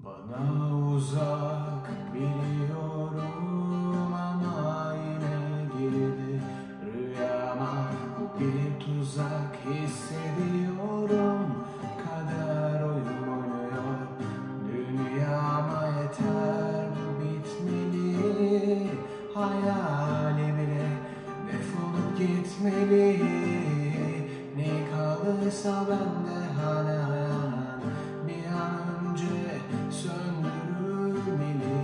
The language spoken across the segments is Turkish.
Bana uzak biliyorum ama yine girdi rüyama. Bu bir tuzak hissediyorum. Kader oyun oynuyor dünyama, yeter bu bitmeli. Hayali bile defolup gitmeli. Ne kalırsa bende hala yanan bir an önce söndürülmeli.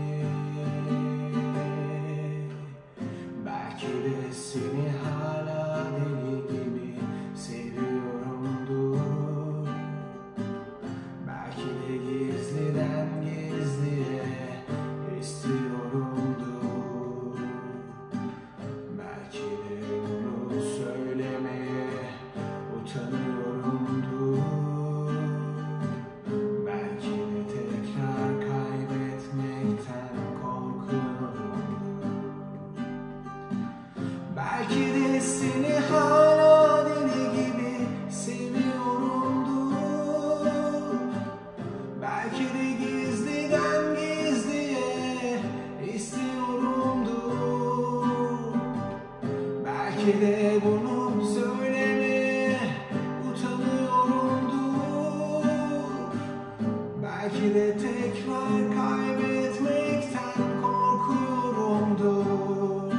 Belki de seni hala deli gibi seviyorumdur. Belki de gizliden gizliye istiyorumdur. Belki de bunu söylemeye utanıyorumdur. Belki de tekrar kaybetmekten korkuyorum. Belki de seni hala deli gibi seviyorumdur. Belki de gizliden gizliye istiyorumdur. Belki de bunu söylemeye utanıyorumdur. Belki de tekrar kaybetmekten korkuyorumdur.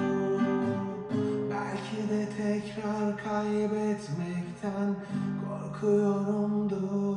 Belki de tekrar kaybetmekten korkuyorumdur.